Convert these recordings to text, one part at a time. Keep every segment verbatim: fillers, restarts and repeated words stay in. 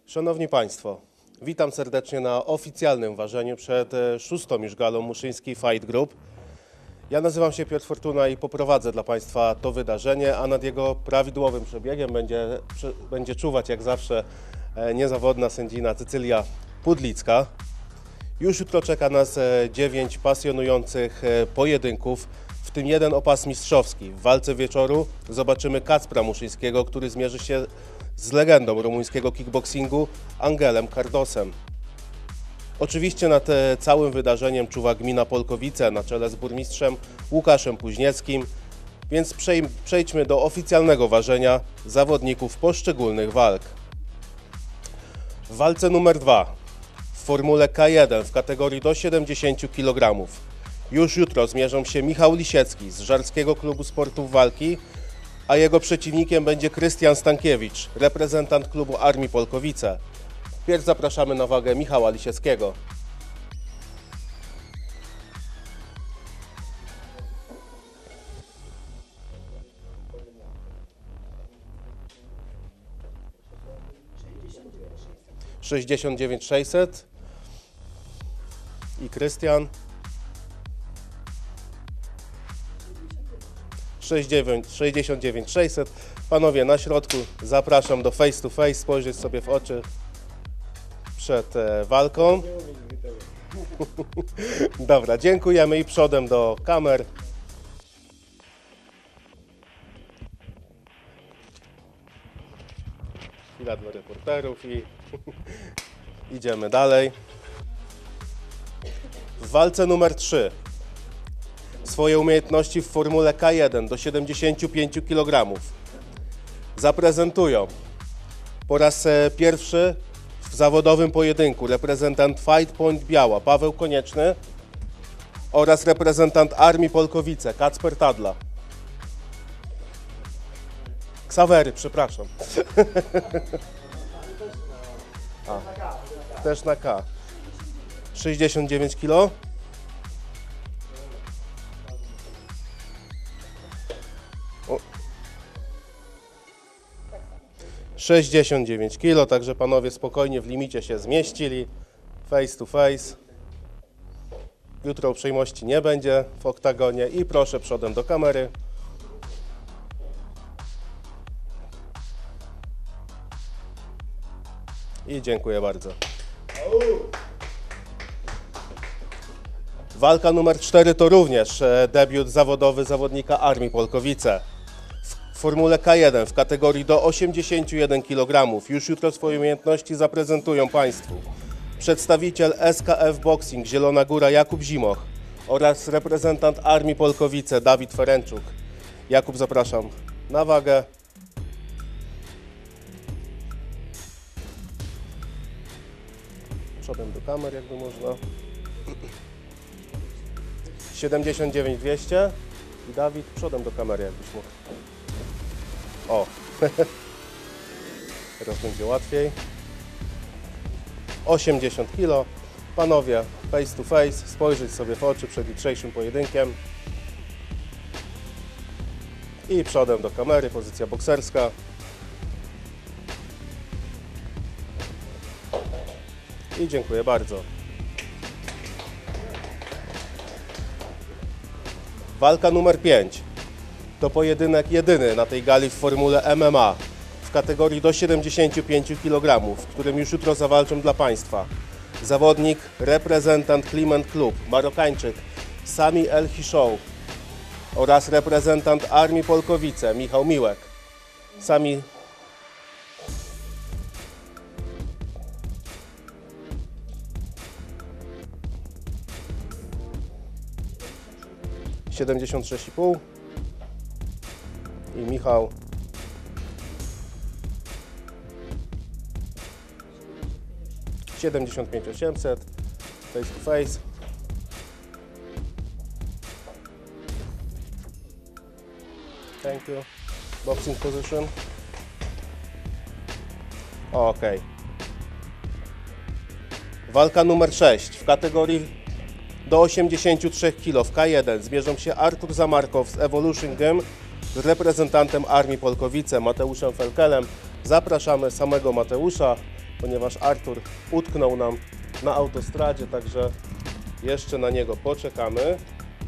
Szanowni Państwo, witam serdecznie na oficjalnym ważeniu przed szóstą już galą Muszyński Fight Group. Ja nazywam się Piotr Fortuna i poprowadzę dla Państwa to wydarzenie, a nad jego prawidłowym przebiegiem będzie, będzie czuwać jak zawsze niezawodna sędzina Cecylia Pudlicka. Już jutro czeka nas dziewięć pasjonujących pojedynków, w tym jeden o pas mistrzowski. W walce wieczoru zobaczymy Kacpra Muszyńskiego, który zmierzy się z legendą rumuńskiego kickboxingu Angelem Cardosem. Oczywiście nad całym wydarzeniem czuwa gmina Polkowice na czele z burmistrzem Łukaszem Puźnieckim, więc przejdźmy do oficjalnego ważenia zawodników poszczególnych walk. W walce numer dwa w formule K jeden w kategorii do siedemdziesięciu kilogramów już jutro zmierzą się Michał Lisiecki z Żarskiego Klubu Sportów Walki, a jego przeciwnikiem będzie Krystian Stankiewicz, reprezentant klubu Armii Polkowice. Pierw zapraszamy na wagę Michała Lisieckiego. sześćdziesiąt dziewięć sześćset i Krystian sześćdziesiąt dziewięć sześćset. Panowie na środku, zapraszam do face to face, spojrzeć sobie w oczy przed e, walką. Dobra, dziękujemy i przodem do kamer. Chwila dla reporterów i idziemy dalej. W walce numer trzy swoje umiejętności w formule K jeden do siedemdziesięciu pięciu kilogramów zaprezentują po raz pierwszy w zawodowym pojedynku reprezentant Fight Point Biała Paweł Konieczny oraz reprezentant Armii Polkowice Kacper Tadla. Ksawery, przepraszam. A, też na K. sześćdziesiąt dziewięć kilo. sześćdziesiąt dziewięć kilo, także panowie spokojnie w limicie się zmieścili. Face to face. Jutro uprzejmości nie będzie w oktagonie i proszę przodem do kamery. I dziękuję bardzo. Walka numer cztery to również debiut zawodowy zawodnika Armii Polkowice. W formule K jeden w kategorii do osiemdziesięciu jeden kilogramów już jutro swoje umiejętności zaprezentują Państwu przedstawiciel S K F Boxing Zielona Góra Jakub Zimoch oraz reprezentant Armii Polkowice Dawid Ferenczuk. Jakub, zapraszam na wagę. Przodem do kamer, jakby można. siedemdziesiąt dziewięć dwieście i Dawid przodem do kamery, jakbyś mógł. O, teraz będzie łatwiej. osiemdziesiąt kilo. Panowie, face to face, spojrzeć sobie w oczy przed jutrzejszym pojedynkiem. I przodem do kamery, pozycja bokserska. I dziękuję bardzo. Walka numer pięć. To pojedynek jedyny na tej gali w formule M M A w kategorii do siedemdziesięciu pięciu kilogramów, w którym już jutro zawalczą dla Państwa zawodnik, reprezentant Kliment Klub, Marokańczyk Sami El Hishow oraz reprezentant Armii Polkowice Michał Miłek. Sami siedemdziesiąt sześć i pół i Michał siedemdziesiąt pięć osiemset, face to face. Thank you. Boxing position. Ok. Walka numer sześć w kategorii do osiemdziesięciu trzech kilo w K jeden zmierzą się Artur Zamarkow z Evolution Gym z reprezentantem Armii Polkowice Mateuszem Felkelem. Zapraszamy samego Mateusza ponieważ Artur utknął nam na autostradzie, także jeszcze na niego poczekamy.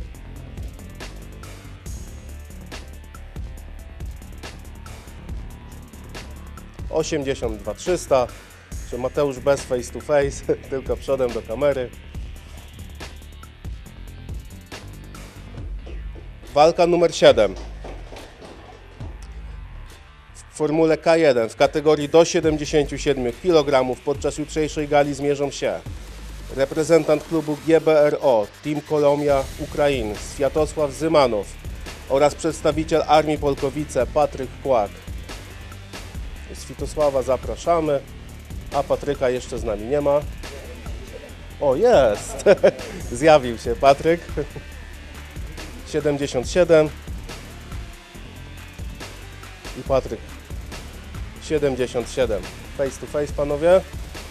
osiemdziesiąt dwa trzysta, czy Mateusz bez face to face, tylko przodem do kamery. Walka numer siedem. W formule K jeden w kategorii do siedemdziesięciu siedmiu kilogramów podczas jutrzejszej gali zmierzą się reprezentant klubu G B R O Team Kolomia Ukrain Światosław Zymanow oraz przedstawiciel Armii Polkowice Patryk Kłak. Światosława zapraszamy, a Patryka jeszcze z nami nie ma. O, jest! Zjawił się Patryk. siedemdziesiąt siedem i Patryk siedemdziesiąt siedem. Face to face, panowie.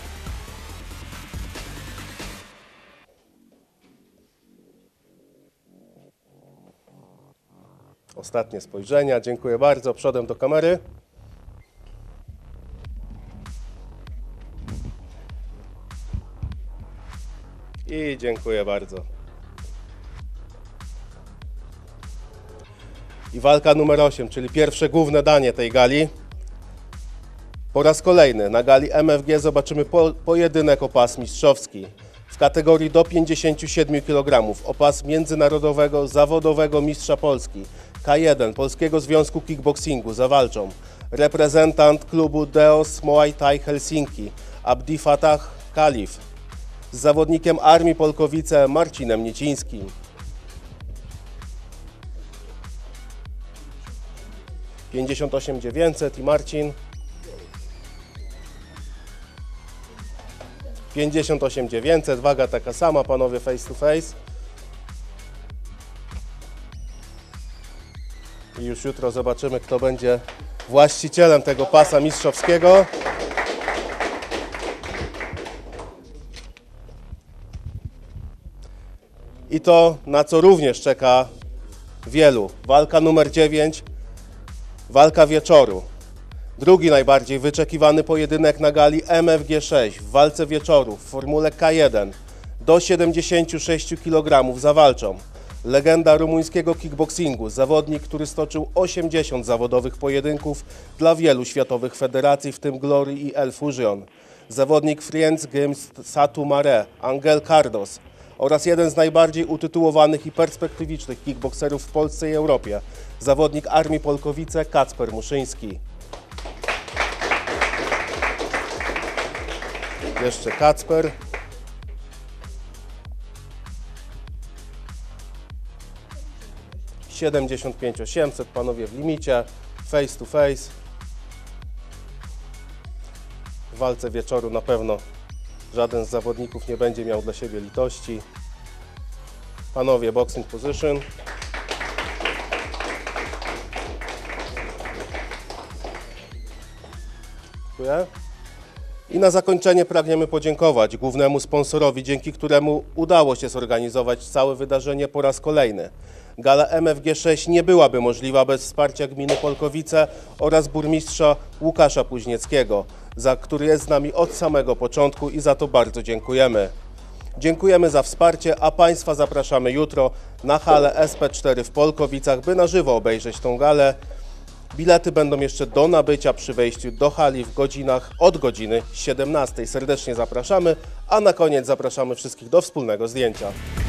Ostatnie spojrzenia. Dziękuję bardzo. Przodem do kamery. I dziękuję bardzo. I walka numer osiem, czyli pierwsze główne danie tej gali. Po raz kolejny na gali M F G zobaczymy po, pojedynek o pas mistrzowski. W kategorii do pięćdziesięciu siedmiu kilogramów o pas międzynarodowego zawodowego mistrza Polski K jeden Polskiego Związku Kickboxingu zawalczą reprezentant klubu Deos Muay Thai Helsinki Abdi Fatah Kalif z zawodnikiem Armii Polkowice Marcinem Niecińskim. pięćdziesiąt osiem dziewięćset i Marcin. pięćdziesiąt osiem dziewięćset, waga taka sama, panowie, face to face. I już jutro zobaczymy, kto będzie właścicielem tego pasa mistrzowskiego. I to, na co również czeka wielu. Walka numer dziewięć. Walka wieczoru. Drugi najbardziej wyczekiwany pojedynek na gali M F G sześć w walce wieczoru w formule K jeden do siedemdziesięciu sześciu kilogramów zawalczą legenda rumuńskiego kickboxingu, zawodnik, który stoczył osiemdziesiąt zawodowych pojedynków dla wielu światowych federacji, w tym Glory i El Fusion, zawodnik Friends Games Satu Mare, Angel Cardos oraz jeden z najbardziej utytułowanych i perspektywicznych kickboxerów w Polsce i Europie, zawodnik Armii Polkowice Kacper Muszyński. Jeszcze Kacper. siedemdziesiąt pięć osiemset, panowie w limicie. Face to face. W walce wieczoru na pewno żaden z zawodników nie będzie miał dla siebie litości. Panowie, boxing position. Dziękuję. I na zakończenie pragniemy podziękować głównemu sponsorowi, dzięki któremu udało się zorganizować całe wydarzenie po raz kolejny. Gala M F G sześć nie byłaby możliwa bez wsparcia gminy Polkowice oraz burmistrza Łukasza Puźnieckiego, za który jest z nami od samego początku i za to bardzo dziękujemy. Dziękujemy za wsparcie, a Państwa zapraszamy jutro na halę S P cztery w Polkowicach, by na żywo obejrzeć tą galę. Bilety będą jeszcze do nabycia przy wejściu do hali w godzinach od godziny siedemnastej. Serdecznie zapraszamy, a na koniec zapraszamy wszystkich do wspólnego zdjęcia.